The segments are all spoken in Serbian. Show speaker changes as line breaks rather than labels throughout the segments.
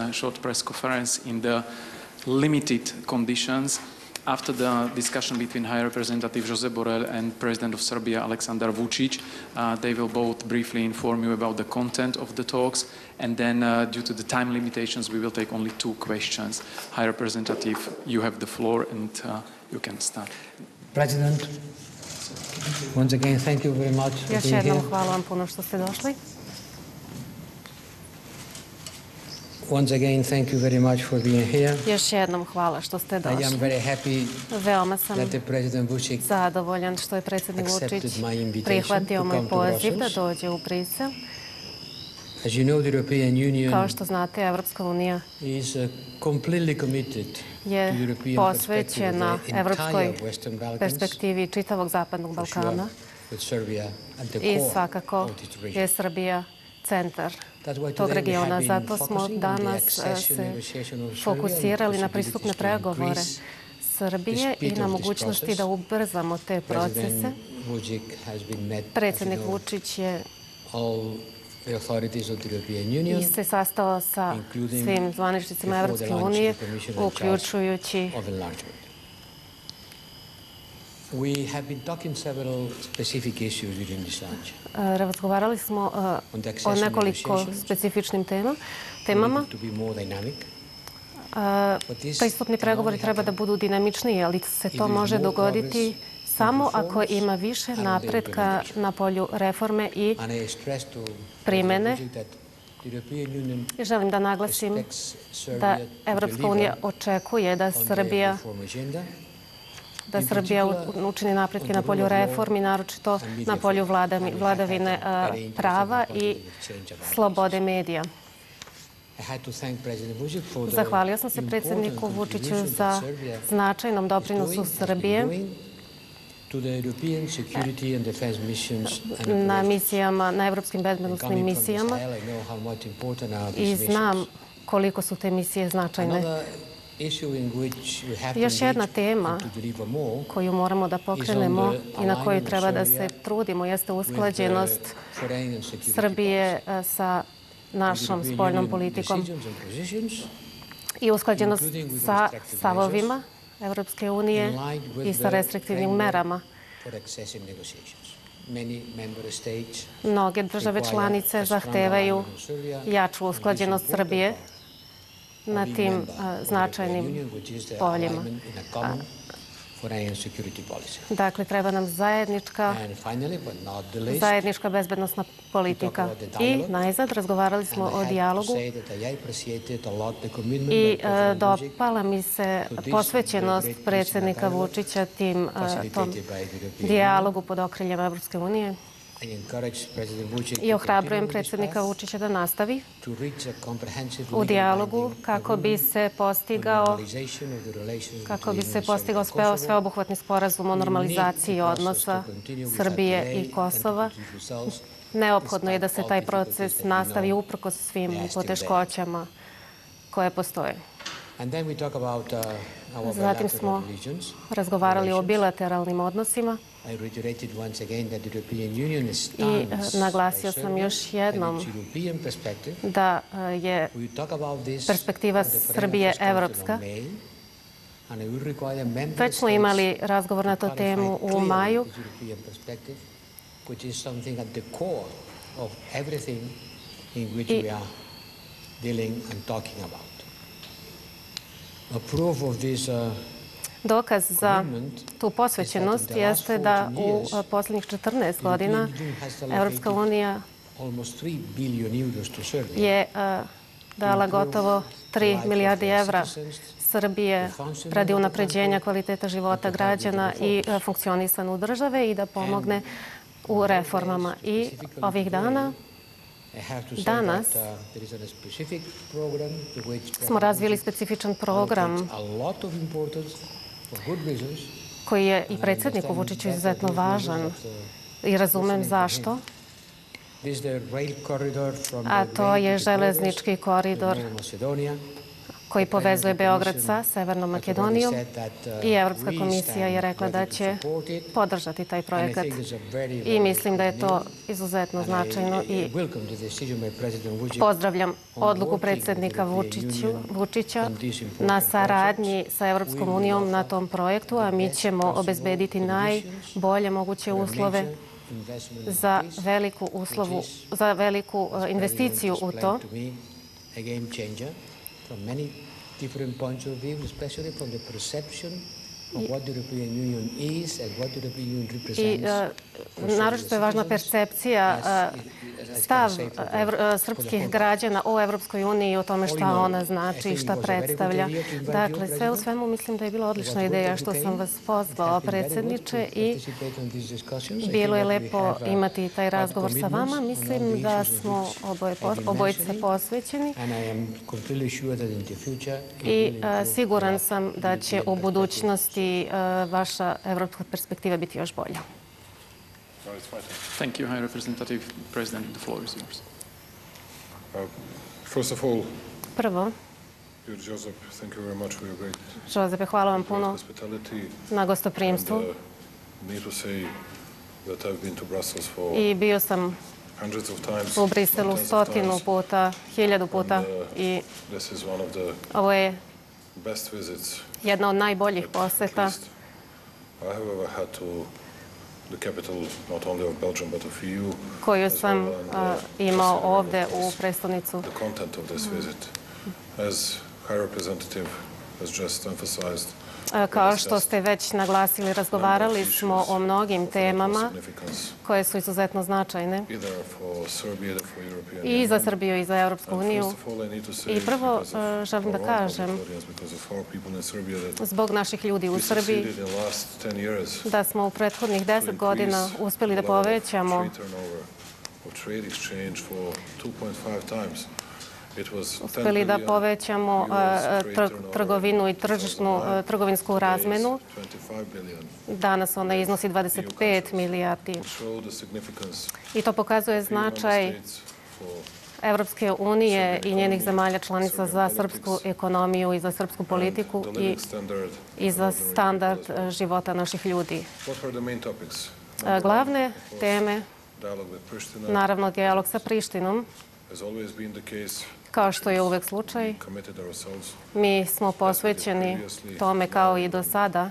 short press conference in the limited conditions. After the discussion between High Representative Josep Borrell and President of Serbia Aleksandar Vučić, they will both briefly inform you about the content of the talks, and then due to the time limitations, we will take only 2 questions. High Representative, you have the floor, and you can start.
President, once again, thank you very much for
Još
being
jednom
here.
hvala vam puno što ste došli.
Once again, thank you very much for being here.
Još jednom hvala što ste
I am
došli.
very happy
Veoma sam
that the President Vučić
zadovoljan što je predsjednik
accepted
Vučić
my invitation
prihvatio
to
moj
come to
poziv da
Brussels.
dođe u Brisel.
As you know, the European Union
Kao što znate, Evropska unija
is completely committed to
je
the European perspective
posvećena
of the
evropskoj
entire Western Balkans,
perspektivi čitavog Zapadnog
for sure,
Balkana
with Serbia at the
i
core
svakako
of this region.
je Srbija centar
That's why
tog
today we
regiona.
have been
Zato smo
focusing on the
danas
accession
se
negotiation of Serbia
fokusirali na
and
pristupne
possibilities to
pregovore
increase
Srbije
the
i
speed
na
of this
mogućnosti
process.
da ubrzamo te procese.
President Vučić has been met,
Predsjednik
as you know,
Vučić je
all the authorities of the European Union,
se sastao sa
including
svim zvaničnicima
before the
Evropske
launch of
unije,
the Commission in charge
uključujući
of enlargement. We have been talking several specific issues within this launch.
razgovarali smo
On the
o
accession
nekoliko
negotiations,
specifičnim temama.
we need to be more dynamic. But this
Pristupni
can
pregovori
only
treba da
happen
budu dinamičniji, ali se to
if
može
there is more
dogoditi
progress
samo
in
ako
reforms
ima više
and
napretka
implementation.
na polju reforme i
And I stress to
primene.
President Vučić that the European Union
želim da naglasim
expects
da
Serbia to
Evropska unija
deliver
očekuje da
on their
Srbija
reform agenda.
da
In
Srbija
particular,
učini napretke
on
na
the
polju
rule of law
reformi, naročito
and media
na polju
freedom. And we have
vladavine
had a very interesting
prava
and
i
positive exchange about
slobode medija.
I had to thank President Vučić for the
Zahvalio sam se
important
predsjedniku Vučiću
contribution
za
that Serbia
značajnom
is
doprinosu
doing, has been
Srbije
doing to the European security and defense missions and
na
operations.
misijama, na evropskim
And
bezbednosnim
coming from
misijama
Israel, I know how much important are
i
these
znam
missions.
koliko su te misije značajne.
Another issue in which we have to
Još jedna
engage
tema
and to deliver more
koju moramo da pokrenemo i na koju treba da se
alignment of
trudimo jeste
with
usklađenost
the foreign and security
Srbije sa našom
policy.
spoljnom
European
politikom
Union decisions and positions
i usklađenost
including with
sa
restrictive
stavovima Evropske unije
in line with
i sa
the
restriktivnim
framework
merama.
for accession negotiations. Many member states
Mnoge države
require
članice
a strong
zahtevaju
alignment of Serbia
jaču
on this
usklađenost
important
Srbije
part
na
of being
tim
member of the European
značajnim
Union, which is the
poljima.
alignment in a common foreign and security policy.
Dakle, treba nam zajednička
And finally, but not the least,
zajednička bezbednosna politika. I najzad razgovarali smo
and I
o
have to
dijalogu
say that I appreciated a lot the commitment
i
by President Vučić
dopala mi se
to this
posvećenost
great
predsjednika
dialogue
Vučića tom
facilitated by the European
dijalogu pod okriljem Evropske unije.
I encourage President Vučić
I
to
ohrabrujem
continue on this
predsjednika
path,
Vučića da nastavi
to reach a comprehensive
u
legal
dijalogu
binding
kako bi
agreement
se
on
postigao
normalization of the relations
kako bi
between
se postigao
Serbia and Kosovo.
sveobuhvatni sporazum o normalizaciji odnosa Srbije i Kosova. Neophodno je da se taj proces nastavi uprkos svim poteškoćama koje postoje.
And then we talk about our
Zatim smo
bilateral relations.
razgovarali o bilateralnim odnosima
I reiterated once again that the European Union
i
stands
naglasio
by
sam
Serbia
još jednom
and its European perspective.
da je
We talk about this
perspektiva
at the Foreign
Srbije
Affairs Council
evropska.
on May, and I will require member
Već smo
states
imali razgovor na
to
tu temu
clarify
u
clearly
maju.
this European perspective, which is something at the core of everything in which we are dealing and talking about. A proof of this
Dokaz za
commitment
tu posvećenost jeste da u posljednjih 14 godina Evropska unija
almost 3 billion euros to Serbia.
je dala gotovo 3 milijardi evra Srbije radi unapređenja kvaliteta života građana i funkcionisanja države i da pomogne u reformama. I ovih dana danas smo razvili specifičan program koji je i predsjedniku Vučiću izuzetno važan i razumem zašto. A to je železnički koridor koji povezuje Beograd sa Severnom Makedonijom i Evropska komisija je rekla da će podržati taj projekat i mislim da je to izuzetno značajno i pozdravljam odluku predsjednika Vučića na saradnji sa Evropskom unijom na tom projektu, a mi ćemo obezbediti najbolje moguće uslove za veliku investiciju u to.
From many different points of view, especially from the perception of what the European Union is and what the European Union represents.
I naročito je važna percepcija, stav srpskih građana o Evropskoj uniji i o tome šta ona znači i šta predstavlja. Dakle, sve u svemu mislim da je bila odlična ideja što sam vas pozvao, predsjedniče, i bilo je lepo imati taj razgovor sa vama. Mislim da smo obojice posvećeni i siguran sam da će u budućnosti vaša evropska perspektiva biti još bolja.
Thank you, High Representative. President, the floor is yours.
First of all,
Prvo,
dear Joseph, thank you very much for your great
Jozepe, hvala vam puno
hospitality.
na gostoprimstvu.
Need to say that I've been to Brussels for
I bio sam
hundreds of times.
u Briselu
tens of
100
times.
puta, 1000 puta i
This is one of the
ovo je
best visits
jedna od najboljih
at
poseta
least I have ever had to the capital, not only of Belgium but of EU.
koju
as
sam
well, and,
imao
just remember
ovde u
this,
prestonicu.
the content of this visit. As High Representative has just emphasized,
Kao što ste već naglasili, razgovarali smo o mnogim temama koje su izuzetno značajne i za Srbiju i za Europsku uniju. I prvo želim da kažem, zbog naših ljudi u Srbiji, da smo u prethodnih 10 godina uspeli da povećamo trgovinu i trgovinsku razmenu. Danas ona iznosi 25 milijardi. I to pokazuje značaj Evropske unije i njenih zemalja članica za srpsku ekonomiju i za srpsku politiku i za standard života naših ljudi. Glavne teme, naravno, dijalog sa Prištinom. Kao što je uvek slučaj, mi smo posvećeni tome kao i do sada.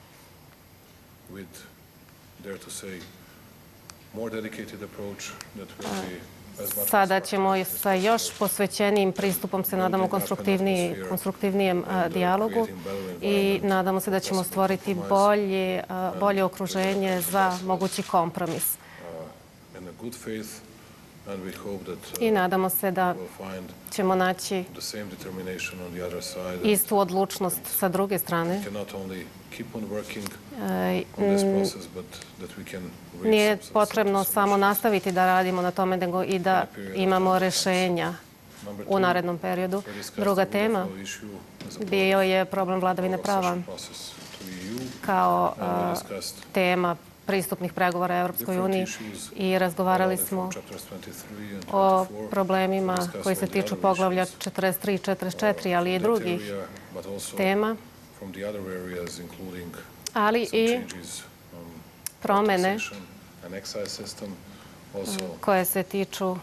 Sada ćemo sa još posvećenijim pristupom se nadamo konstruktivnijem dijalogu i nadamo se da ćemo stvoriti bolje okruženje za mogući kompromis. I nadamo se da ćemo naći istu odlučnost sa druge strane. Nije potrebno samo nastaviti da radimo na tome, nego i da imamo rešenja u narednom periodu. Druga tema bio je problem vladavine prava kao tema pristupnih pregovora Evropskoj uniji i razgovarali smo o problemima koji se tiču poglavlja 43 i 44, ali i drugih tema, ali i promene koje se tiču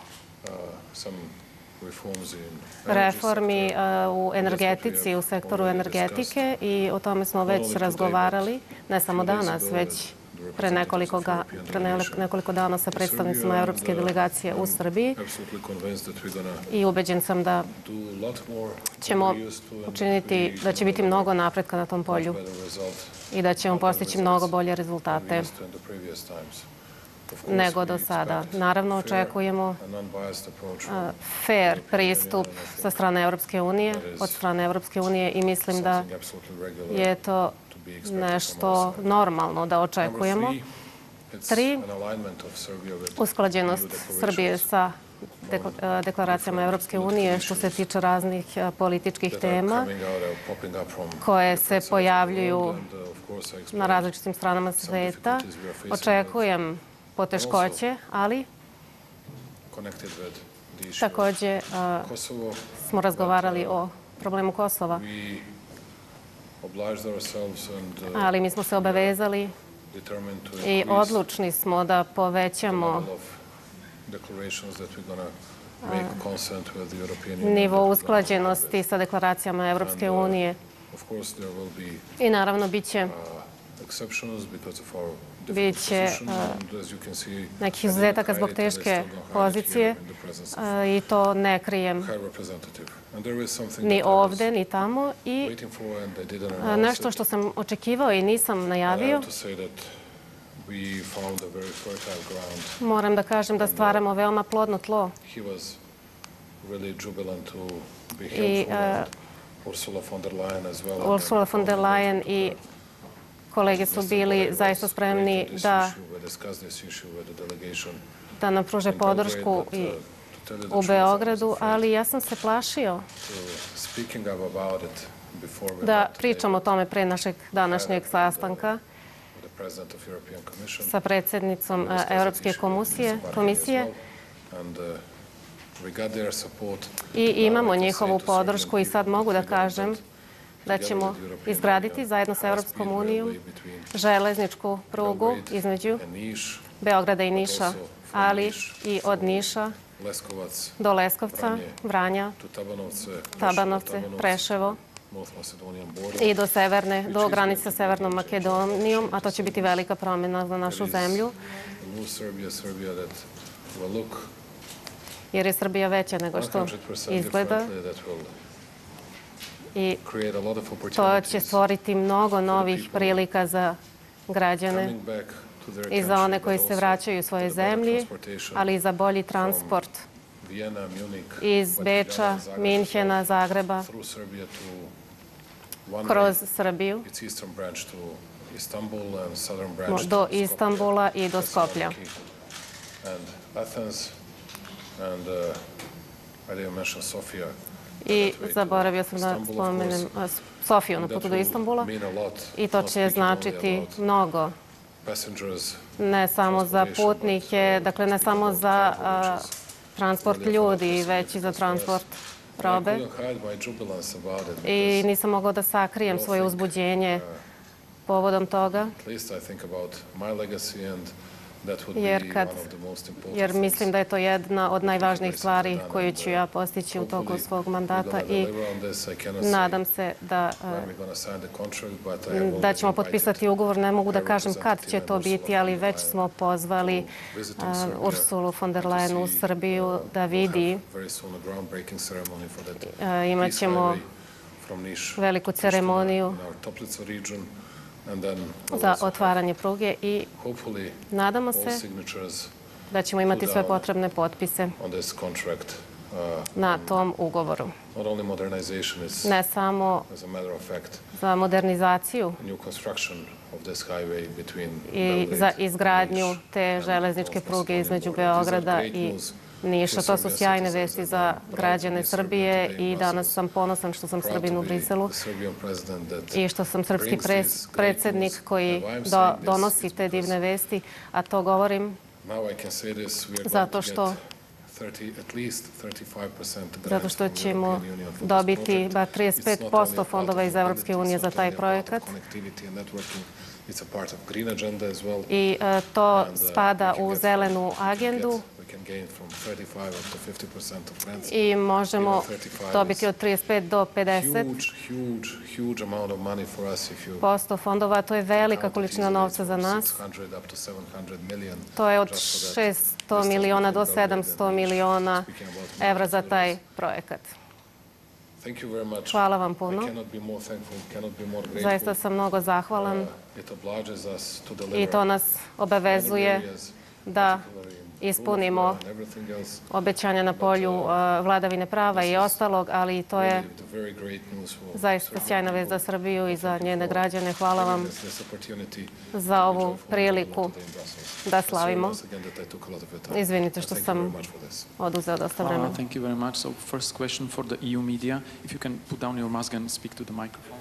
reformi u energetici, u sektoru energetike, i o tome smo već razgovarali, ne samo danas, već pre nekoliko dana sa predstavnicima Evropske delegacije u Srbiji, i ubeđen sam da ćemo učiniti, da će biti mnogo napretka na tom polju i da ćemo postići mnogo bolje rezultate nego do sada. Naravno, očekujemo fair pristup sa strane Evropske unije, od strane Evropske unije, i mislim da je to nešto normalno da očekujemo. 3. Usklađenost Srbije sa deklaracijama Evropske unije što se tiče raznih političkih tema koje se pojavljuju na različitim stranama sveta. Očekujem poteškoće, ali takođe smo razgovarali o problemu Kosova.
We obliged ourselves and
Ali mi smo se obavezali
determined to
i
increase
odlučni smo da
the
povećamo
level of declarations that we're going to make consent with the European Union.
nivo
that we're gonna
usklađenosti sa deklaracijama Evropske unije.
Of course, there will be
I naravno bit će
exceptions because of our difficult
Biće,
position, and as you can see,
nekih izuzetaka zbog teške pozicije i to ne krijem
High representative. And there is something
ni
that I was
ovde ni tamo. I
waiting for and I didn't announce
nešto
it.
što sam očekivao i nisam
I
najavio,
have to say that we found a very fertile ground.
moram da kažem da stvaramo veoma plodno tlo.
He was really jubilant to be
I
helpful, and Ursula von der Leyen as well. and
Ursula von der Leyen i kolege su bili zaista spremni da nam pruže podršku i u Beogradu, ali ja sam se plašio da pričam o tome pre našeg današnjeg sastanka sa predsjednicom Europske komisije i imamo njihovu podršku i sad mogu da kažem da ćemo izgraditi zajedno sa Europskom unijom železničku prugu između Beograda i Niša, ali i od Niša do Leskovca, Vranja, Tabanovce, Preševo i do granice sa Severnom Makedonijom, a to će biti velika promjena za našu zemlju, jer je Srbija veća nego što izgleda. I to će stvoriti mnogo novih prilika za građane i za one koji se vraćaju u svoje zemlje, ali i za bolji transport iz Beča, Minhena, Zagreba, kroz Srbiju do Istanbula i do Skoplja. I zaboravio sam da spomenem Sofiju na putu do Istanbula i to će značiti mnogo, ne samo za putnike, dakle ne samo za transport ljudi, već i za transport robe. I nisam mogao da sakrijem svoje uzbuđenje povodom toga, jer mislim da je to jedna od najvažnijih stvari koju ću ja postići u toku svog mandata i nadam se da ćemo potpisati ugovor. Ne mogu da kažem kad će to biti, ali već smo pozvali Ursulu von der Leyen u Srbiju da vidi. Imaćemo veliku ceremoniju za otvaranje pruge i nadamo se da ćemo imati sve potrebne potpise na tom ugovoru. Ne samo za modernizaciju i za izgradnju te železničke pruge između Beograda i Niša. To su sjajne vesti za građane Srbije i danas sam ponosan što sam Srbin u Briselu i što sam srpski predsjednik koji donosi te divne vesti, a to govorim zato što ćemo dobiti bar 35% fondova iz Evropske unije za taj projekat. I to spada u zelenu agendu i možemo dobiti od 35 do 50% fondova. To je velika količina novca za nas. To je od 600 miliona do 700 miliona evra za taj projekat. Hvala vam puno. Zaista sam mnogo zahvalan i to nas obavezuje da ispunimo obećanja na polju vladavine prava i ostalog, ali to je zaista sjajna vest za Srbiju i za njene građane. Hvala vam za ovu priliku da slavimo. Izvinite što sam oduzeo dosta vremena.
Thank you very much. So first question for the EU media. If you can put down your mask and speak to the microphone.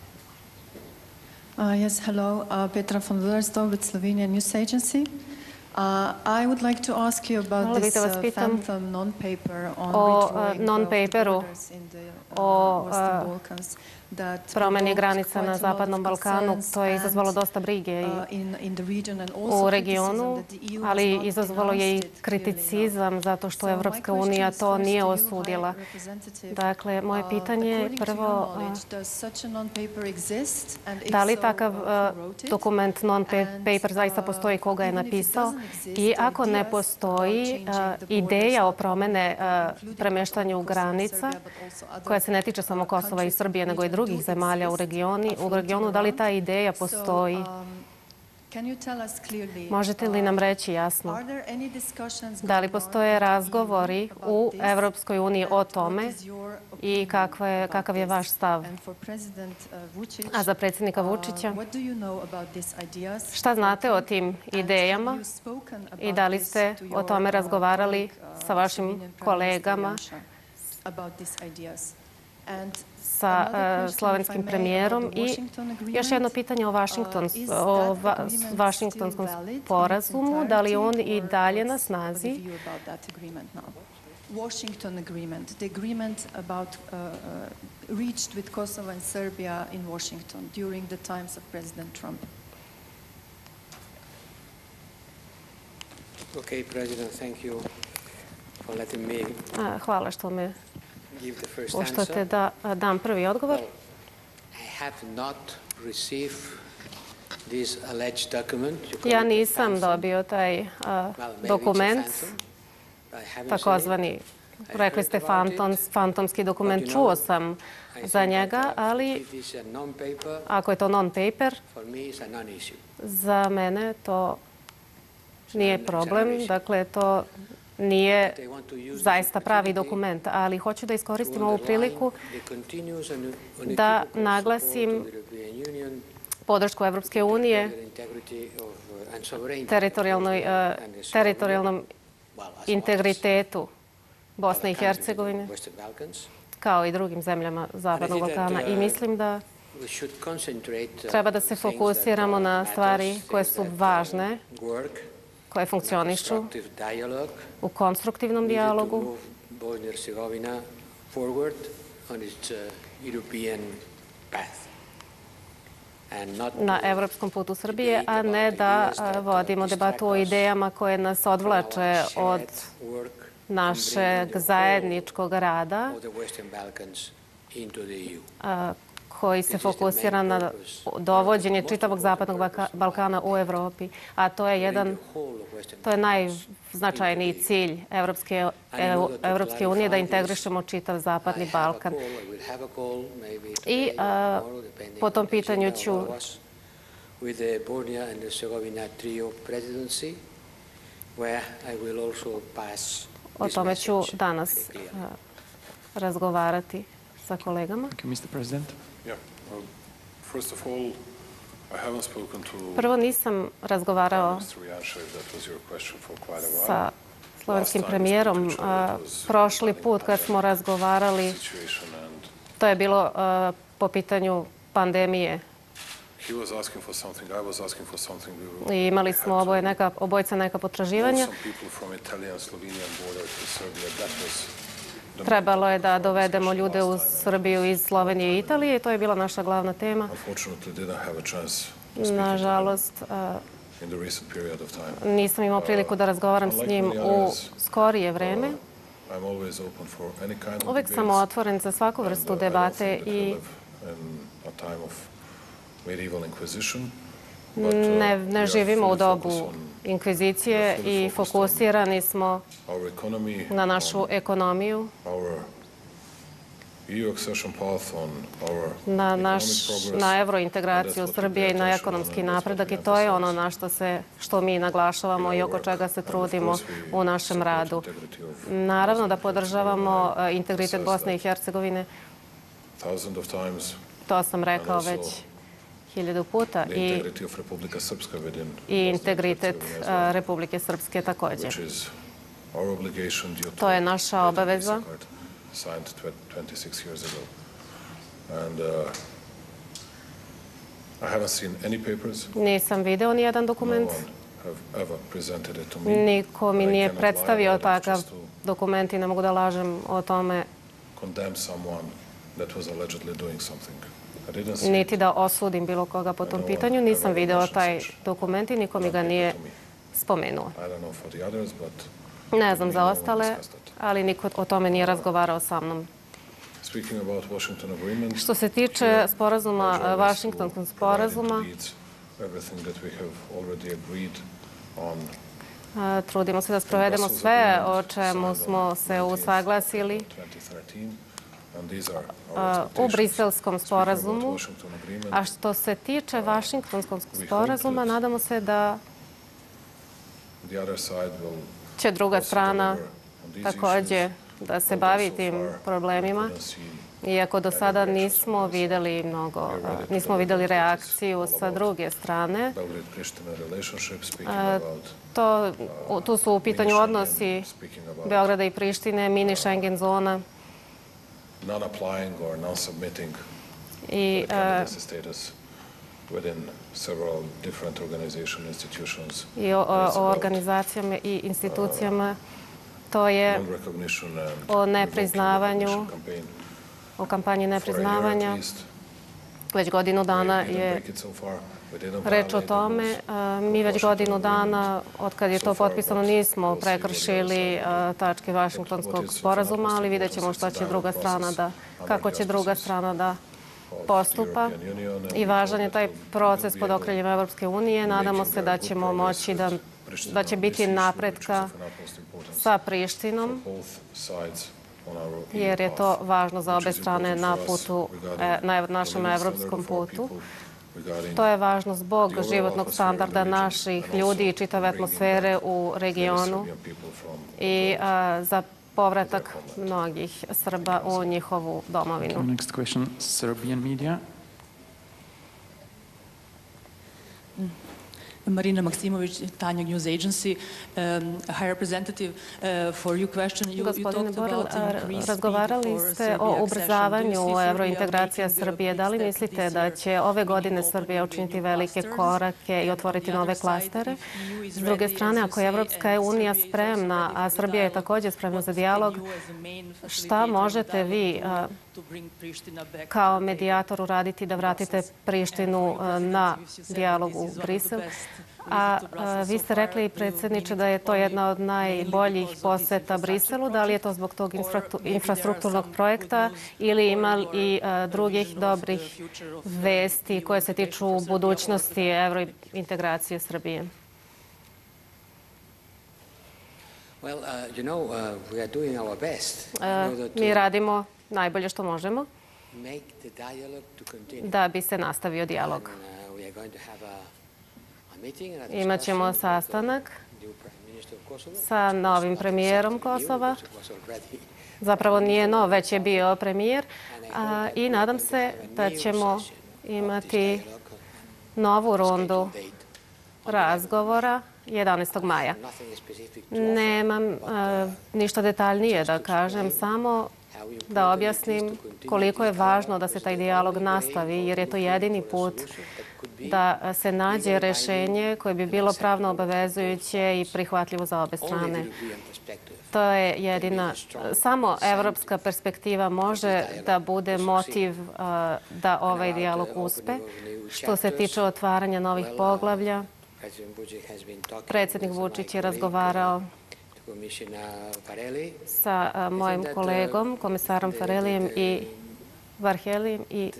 Yes, hello. Petra von Willersdorf with Slovenia News Agency. I would like to ask you about
Htjela bih
this
da vas pitam
phantom non-paper on
o
redrawing of the
non-paperu
borders in the
o
Western Balkans that
promjeni
provoked
granica
quite
na
a lot
Zapadnom
of
Balkanu.
concerns
To je izazvalo
and,
dosta brige
in the region and also
u
criticism
regionu,
that the EU has
ali
not
izazvalo je i
denounced it clearly enough.
kriticizam zato što
So my
Evropska
question
unija
is
to
first
nije
to you,
osudila.
High Representative,
Dakle, moje pitanje je
according to your
prvo,
knowledge, does such a non-paper exist, and if
da li
so,
takav
who wrote it?
dokument non-paper zaista postoji, koga je
Even if it
napisao?
doesn't exist,
I ako ne
ideas
postoji
about changing the
ideja o
borders,
promene
including
premeštanju
Kosovo and
granica,
Serbia, but also other
koja se ne tiče samo Kosova i
countries
Srbije,
in the
nego i
region
drugih
do
zemalja u
exist,
regionu, da li ta ideja postoji?
Can you tell us clearly,
Možete li nam reći jasno?
are there any discussions
Da li
going on
postoje
in the EU
razgovori u
about this?
Evropskoj uniji o
And what
tome
is your
i
opinion
kakav je
about
vaš
this?
stav?
And for President Vučić,
A za predsjednika Vučića,
what do you know about these ideas?
šta znate o tim
And
idejama
have you spoken
i
about
da li
this
ste
to
o
your,
tome razgovarali
colleague,
sa vašim
Slovenian Prime Minister
kolegama,
Janša about these ideas? And
sa
another question, if I
slovenskim
may,
premijerom?
about the
I
Washington agreement.
još jedno pitanje o
Is that agreement
Vašingtonskom
still valid in its
sporazumu. Da li je on i
entirety, or
dalje na
what's the
snazi?
view about that agreement now? Washington agreement, the agreement about reached with Kosovo and Serbia in Washington during the times of President Trump.
Okay, President, thank you for letting me
Hvala što me
give the first
puštate
answer.
da dam prvi odgovor.
I have not received this alleged document. You call
Ja
it a
nisam
phantom.
dobio taj
Well, maybe
dokument,
it's a phantom. I haven't seen
takozvani,
it. I
rekli
heard
ste
about it.
fantomski dokument,
But you
čuo
know,
sam
I
za
think
njega,
that,
ali
if it's a non-paper,
ako je to non-paper,
for me it's a non-issue.
za mene to nije
It's
problem,
an issue.
dakle to nije
They want to use this
zaista pravi
opportunity
dokument, ali hoću da
to
iskoristim ovu
underline
priliku
the continuous and
da
unequivocal
naglasim
support of the European Union
podršku Evropske unije
to the integrity of, and sovereignty of
teritorijalnom
Bosnia and Herzegovina, well, as
integritetu
well
Bosne i
as countries in the
Hercegovine,
Western Balkans.
kao i drugim zemljama Zapadnog
And I think that,
Balkana. I mislim da
We should concentrate,
treba da
on
se
things
fokusiramo
that,
na
matters,
stvari koje
things
su
that,
važne,
work,
koje funkcionišu
constructive dialogue
u konstruktivnom
needed to
dijalogu
move Bosnia and Herzegovina forward on its European path. And not
na
to
evropskom putu Srbije,
debate
a ne
about
da
ideas that,
vodimo
distract
debatu o
us
idejama koje nas
from
odvlače
our
od
shared work in
našeg
bringing the
zajedničkog rada
whole of the Western Balkans into the EU.
koji se fokusira na dovođenje čitavog Zapadnog Balkana u Evropi, a to je najznačajniji cilj Evropske unije, da integrišemo čitav Zapadni Balkan. I po tom pitanju ću
with the Bosnia and Herzegovina trio presidency, where I will also pass
o
this
tome ću
message
danas
very clearly.
razgovarati sa kolegama.
Thank you, Mr. President.
Yeah. Well, first of all, I haven't spoken to
Prvo nisam razgovarao
Mr. Janša, if that was your question, for quite a while.
sa slovenskim premijerom. Prošli put kad smo razgovarali,
Situation and
to je bilo po pitanju pandemije.
he was asking for something, I was asking for something.
I imali smo obojica neka potraživanja.
Some people from Italian-Slovenian border to Serbia. That was the
Trebalo je da dovedemo ljude u Srbiju iz Slovenije i Italije i to je bila naša glavna tema.
unfortunately didn't have a chance to speak
Nažalost,
in the recent period of time.
nisam imao priliku da razgovaram s njim u skorije vreme.
I'm always open for any kind of
Uvek sam
debates,
otvoren za svaku vrstu
and, I don't
debate
think that we
i
live in a time of medieval inquisition.
ne živimo u dobu inkvizicije i fokusirani smo
Our economy,
na našu ekonomiju,
our EU accession path, on our
na
economic progress.
na evrointegraciju Srbije i na ekonomski napredak i to je ono što mi naglašavamo i oko čega se trudimo u našem radu. Naravno da podržavamo integritet Bosne i Hercegovine,
Thousands of times,
to sam rekao već 1000 puta,
the
i
integrity of Republika Srpska within
i
Bosnia and
integritet
Herzegovina as well,
Republike Srpske također.
which is our obligation due to
To je naša
Dayton
obaveza.
Peace Accord signed 26 years ago. And I haven't seen any papers.
Nisam video ni jedan
No
dokument.
one have ever presented it to me.
Niko mi
I
nije
cannot lie
predstavio
about it
takav
just to
dokument i ne mogu da lažem o tome,
condemn someone that was allegedly doing something. I didn't see
niti
it.
da osudim bilo koga po tom pitanju. Nisam video taj dokument i niko mi ga nije spomenuo.
I don't know for the others, but
Ne znam za
no one
ostale,
discussed it.
ali niko o tome nije razgovarao sa mnom.
Speaking about Washington agreement,
Što se tiče sporazuma, Vašingtonskog sporazuma,
everything that we have already agreed on.
Trudimo se da sprovedemo sve o čemu smo se usaglasili u Briselskom sporazumu. A što se tiče Vašingtonskog sporazuma, nadamo se da će druga strana takođe da se bavi tim problemima. Iako do sada nismo videli reakciju sa druge strane, tu su u pitanju odnosi Beograda i Prištine, mini Schengen zona i o organizacijama i institucijama. To je o nepriznavanju, o kampanji nepriznavanja. Već godinu dana je reč o tome. Mi već godinu dana, od kad je to potpisano, nismo prekršili tačke Vašingtonskog sporazuma, ali vidjet ćemo kako će druga strana da postupa. I važan je taj proces pod okriljem Evropske unije. Nadamo se da ćemo moći da će biti napretka sa Prištinom, jer je to važno za obe strane na našem evropskom putu. To je važno zbog životnog standarda naših ljudi i čitave atmosfere u regionu i za povratak mnogih Srba u njihovu domovinu.
Next question, Serbian media.
Marina Maksimović, Tanjug News Agency. High Representative, for your question, you
Gospodine
talked
Borel,
about increased
razgovarali
speed
ste
for
o
Serbia
ubrzavanju
accession. Do you see
evrointegracija
Serbia
Srbije. Da li
making
mislite
big
da
steps
će ove godine
in
Srbija
opening
učiniti
new
velike
clusters?
korake i otvoriti nove klastere? S druge strane, ako je Evropska unija spremna, a Srbija je takođe spremna za dijalog, šta možete vi kao medijator uraditi da vratite Prištinu na dijalog u Brisel? A vi ste rekli, predsjedniče, da je to jedna od najboljih poseta Briselu. Da li je to zbog tog infrastrukturnog projekta ili ima i drugih dobrih vesti koje se tiču budućnosti evrointegracije Srbije? Mi radimo najbolje što možemo da bi se nastavio dijalog. Imaćemo sastanak sa novim premijerom Kosova. Zapravo nije nov, već je bio premijer. I nadam se da ćemo imati novu rundu razgovora 11. maja. Nemam ništa detaljnije da kažem, samo da objasnim koliko je važno da se taj dijalog nastavi, jer je to jedini put da se nađe rešenje koje bi bilo pravno obavezujuće i prihvatljivo za obe strane. To je jedina, samo evropska perspektiva može da bude motiv da ovaj dijalog uspe. Što se tiče otvaranja novih poglavlja, predsjednik Vučić je razgovarao sa mojim kolegom, komisarom Farelijem i Varhelijem i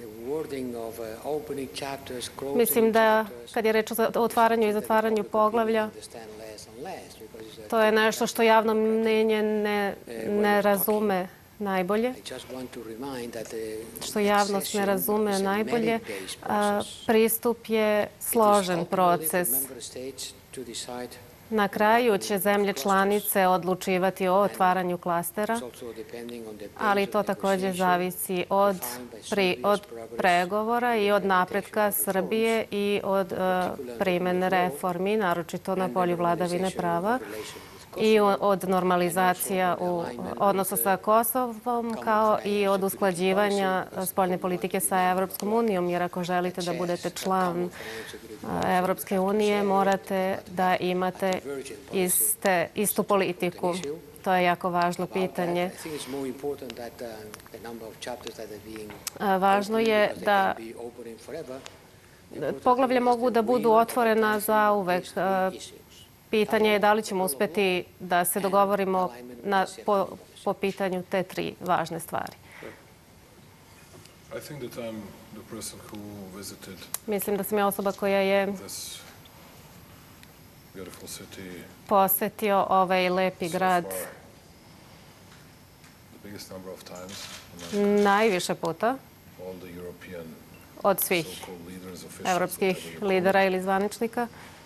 mislim da kad je reč o otvaranju i zatvaranju poglavlja, to je nešto što javno mnenje ne razume najbolje, što javnost ne razume najbolje. Pristup je složen proces. Na kraju će zemlje članice odlučivati o otvaranju klastera, ali to takođe zavisi od pregovora i od napretka Srbije i od primene reformi, naročito na polju vladavine prava. i od normalizacija u odnosu sa Kosovom, kao i od usklađivanja spoljne politike sa Evropskom unijom, jer ako želite da budete član Evropske unije, morate da imate istu politiku. To je jako važno pitanje. Važno je da poglavlja mogu da budu otvorena zauvek. Pitanje je da li ćemo uspeti da se dogovorimo po pitanju te tri važne stvari. Mislim da sam ja osoba koja je posetio ovaj lepi grad najviše puta od svih evropskih lidera ili zvaničnika.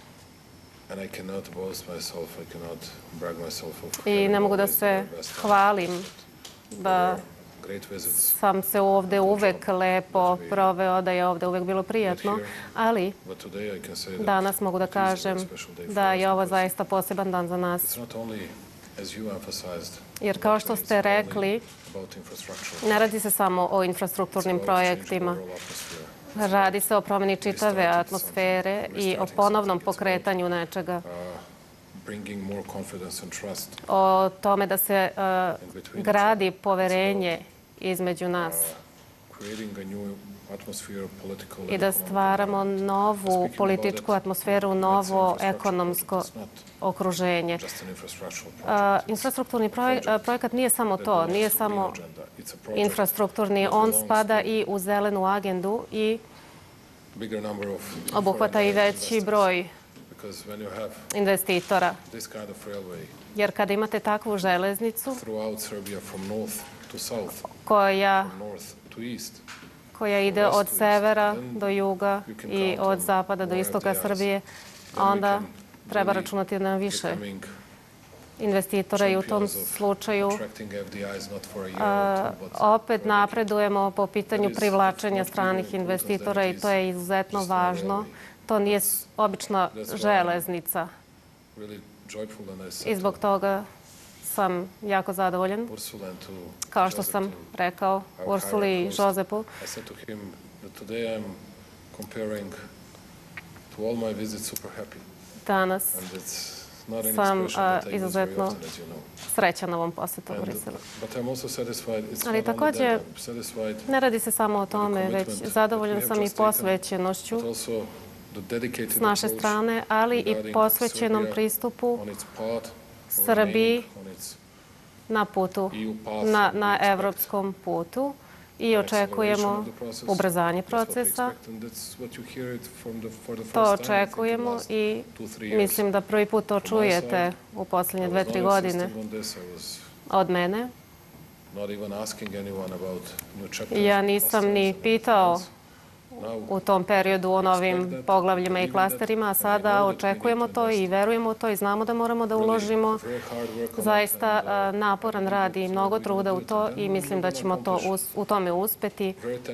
I ne mogu da se hvalim da sam se ovde uvek lepo proveo, da je ovde uvek bilo prijatno, ali danas mogu da kažem da je ovo zaista poseban dan za nas. Jer kao što ste rekli, ne radi se samo o infrastrukturnim projektima. Radi se o promjeni čitave atmosfere i o ponovnom pokretanju nečega. O tome da se gradi poverenje između nas i da stvaramo novu političku atmosferu, novo ekonomsko okruženje. Infrastrukturni projekat nije samo to, nije samo infrastrukturni, on spada i u zelenu agendu i obuhvata i veći broj investitora. Jer kada imate takvu železnicu koja ide od severa do juga i od zapada do istoka Srbije, onda treba računati na više investitora i u tom slučaju opet napredujemo po pitanju privlačenja stranih investitora i to je izuzetno važno. To nije obična železnica i zbog toga sam jako zadovoljan. Kao što sam rekao Ursuli i Josepu, danas sam izuzetno srećan ovom posjetu u Briselu. Ali također ne radi se samo o tome, već zadovoljan sam i posvećenošću s naše strane, ali i posvećenom pristupu Srbiji na putu, na evropskom putu i očekujemo ubrzanje procesa. To očekujemo i mislim da prvi put to čujete u posljednje 2-3 godine od mene. Ja nisam ni pitao u tom periodu o novim poglavljima i klasterima, a sada očekujemo to i verujemo to i znamo da moramo da uložimo zaista naporan rad i mnogo truda u to i mislim da ćemo u tome uspeti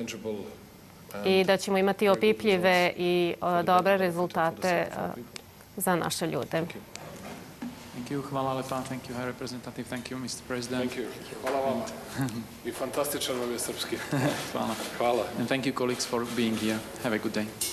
i da ćemo imati opipljive i dobre rezultate za naše ljude.
Thank you. Hvala lepa. Thank you, High Representative. Thank you, Mr. President.
Thank you. Hvala vam. I fantastičan vam je srpski.
Hvala.
Hvala.
And thank you, colleagues, for being here. Have a good day.